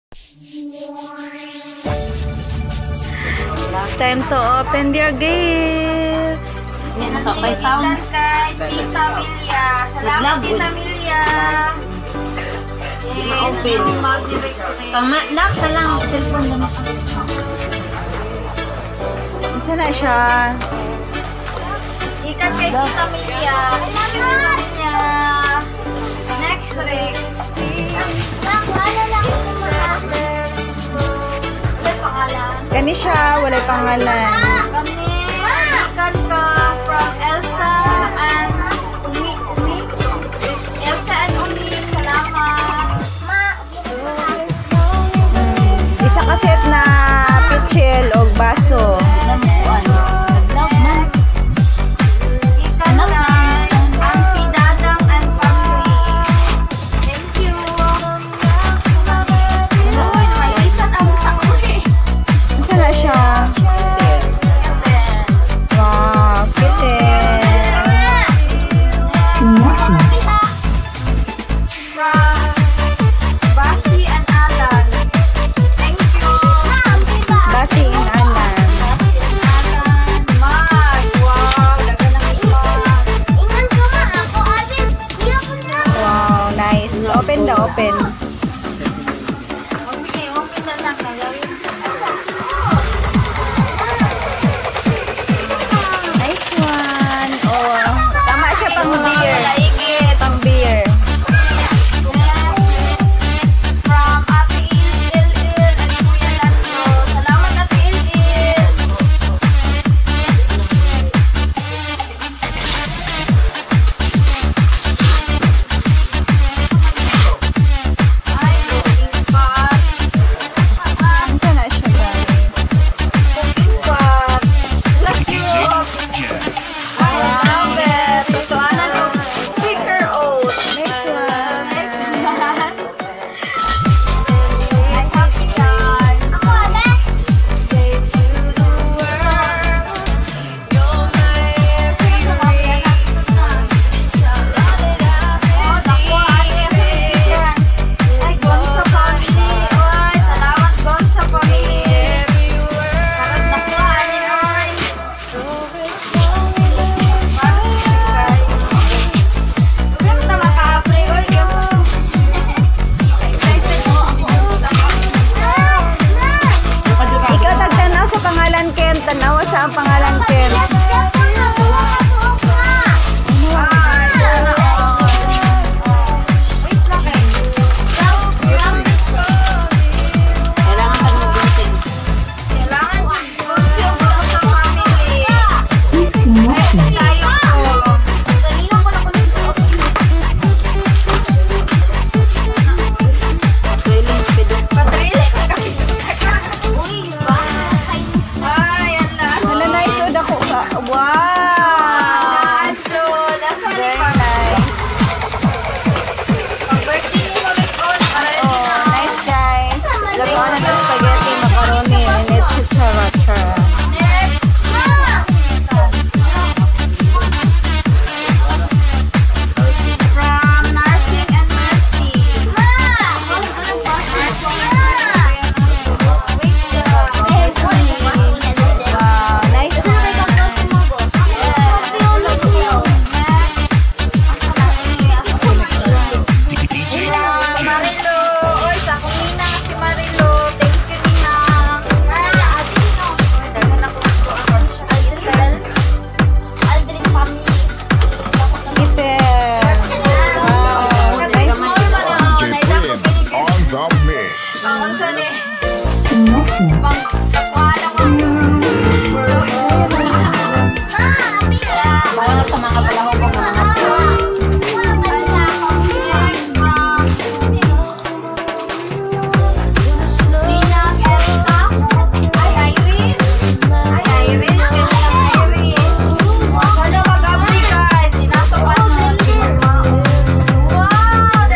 Time to open your gifts. Kay sounds. Kay Tita Milia. Salamat Tita Milia. Ma-open. Tama lang, salang cellphone na. Saan na siya? Ikat kay Tita Milia. Next Rick. Kani siya, wala pangalan. Kami, ikat ka from Elsa and Umi. Elsa and Umi, salamat. Isa ka set na pichel o baso. Open na, open. Sige, open na lang. Nice one. Oh, tama siya pang beer. Pang beer. From Ate Il and Kuya Lando. Salamat Ate Il. Tanawa sa ang pangalan Ken.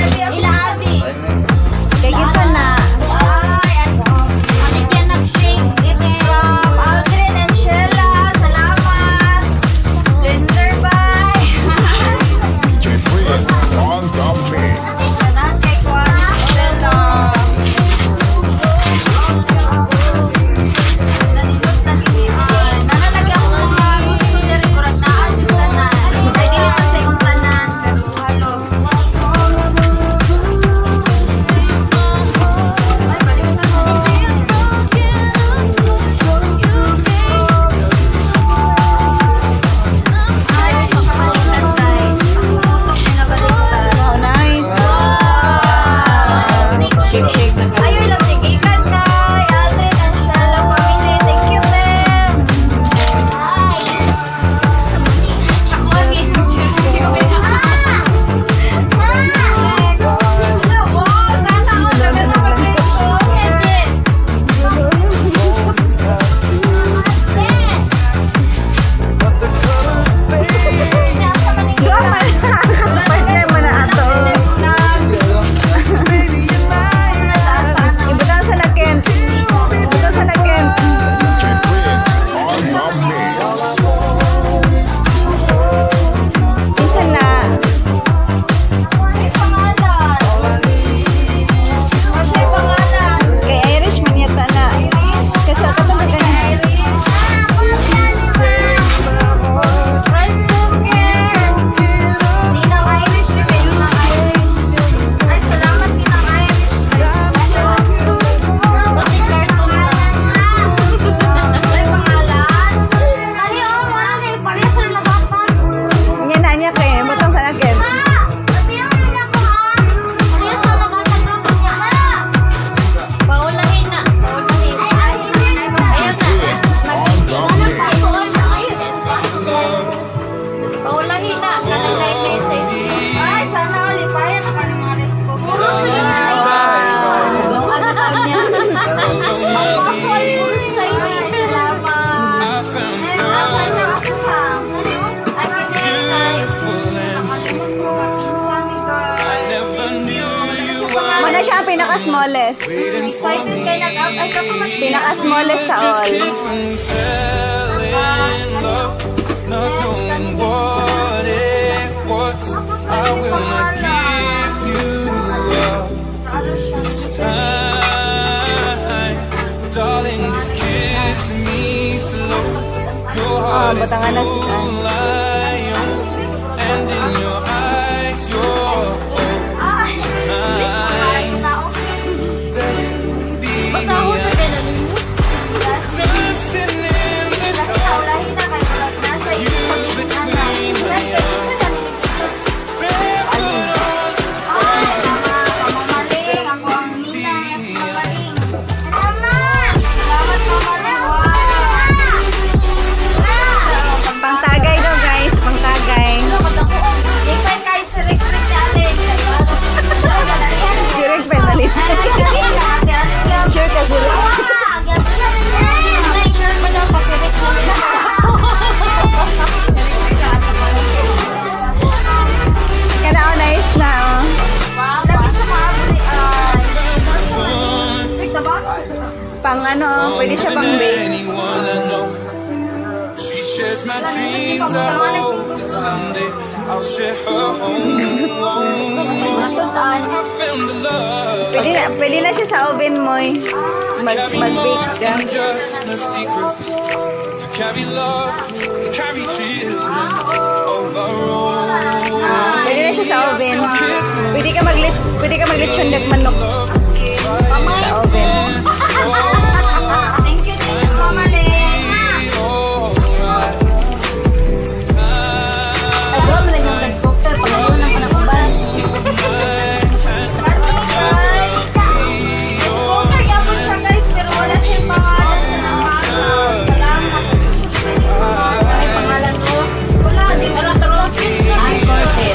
Kaya kita na. Ay, ano? Ano yan nag-shake? Pinaka-smallest. Excited kayo nag-up. Ay, ka pa mag- Pinaka-smallest sa all. Not knowing what it was, I will not give you up this time. Darling, just kiss me slow. Your heart is batangan na so si Ann. lion, and in your eyes, you're mine. Basta ako sa ganun. Dancing in the dark, you between my arms. Pangtagay daw guys, pangtagay. Direct pa balit. Sure ka sila. Kana nice na oh. Pang ano, pwede siya pang bake. Anyone I know. She shares my dreams. I hope that someday I'll share her home. I found the love. Pwede na siya sa oven mo. Carry Mag-bake more ka. than just no secrets. To carry love, to carry children over all. Pwede na siya sa oven. Pwede ka maglitsyon ng manok sa oven. Thank you, Mama Le. Ako, malang yung nag-doctor. Pag-ayaw ng panakubal. Discover yapon siya guys, pero wala siyang pangalan sa naman. Salamat. Ay, pangalan mo. Wala, di ba na taro? Ay, Cortez.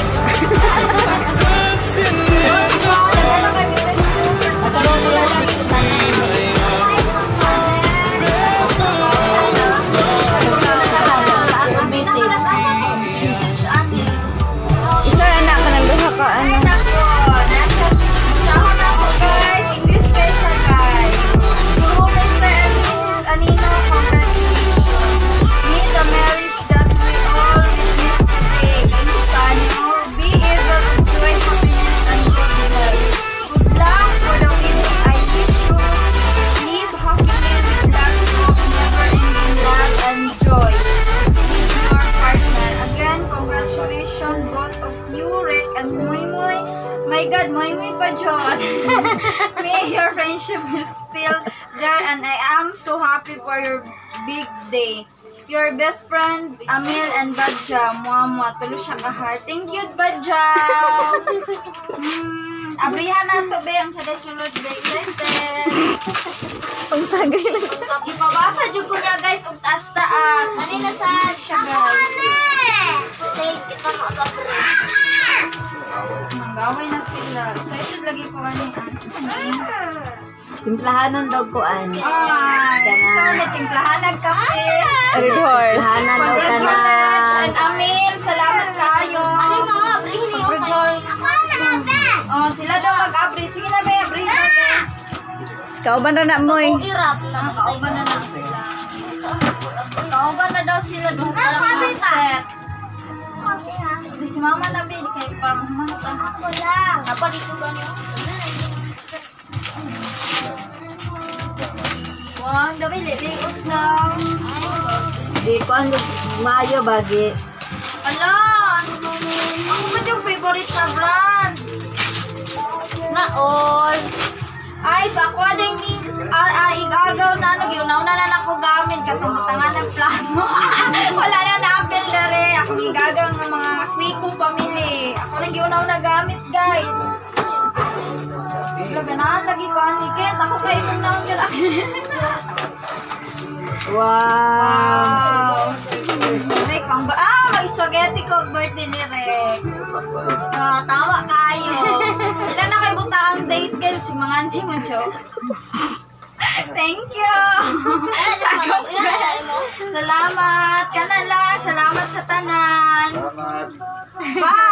Nagkaroon mo lang ng isa na. Isa na ako ng duha ka ano. English kayo siya guys. To Mr. and Mrs. Anino, congratulations. May the marriage that we all witness today. Kayo sa ano, be able to enjoy happiness and goodness. Good luck for the wedding. I wish you live happily with lots of never-ending love and joy with your partner. Again, congratulations both of you, Rick and Muy Muy. My God, Muy Muy pa, John. May your friendship is still there and I am so happy for your big day. Your best friend, Amil and Badja. Muamua, tulo siya ka-heart. Thank you, Badja. Abrihan na to, be. Ang saday sulod, be. Excited. Pangtagay lang. Ipabasa dyan ko niya, guys. Ug taas-taas. Ano na sa siya, guys? Say, kita mo Manggaway na sila. Excited lagi ko ano yung Timplahanon daw ko an. Ay, so natimplahan nagkape. Red horse. Timplahanan daw ka na. And Amil, salamat kayo. Ano yung mga abri niyo? Oh, sila daw mag-abri. Sige na, be. Abri na, be. Kauban na na mo eh. Irap lang. Kauban na lang sila. Kauban na daw sila doon sa mga set. Di si mama na, be. Di kayo parang humanta. Ako lang. Apa dito ganyan? Wow, ang dami liliot lang. Di ko ang maayo bagi. Ala! Ako ba yung favorite na brand? Na all. Ay, sa ako ading ni igagaw na ano, giunaw na ako gamit katumutangan ng plano. Wala na na-apel na rin. Ako igagaw ng mga kwiko pamili. Ako rin giunaw na gamit, guys. Ganahan lagi ko aniket. Ako kayo kung naon ka lang. Wow. Rek, mag-spaghetti ko birthday ni Rek. Tama kayo. Sila na kayo buta ang date girl. Si mga hindi mo joke. Thank you. Salamat. Kanala. Salamat sa tanan. Bye.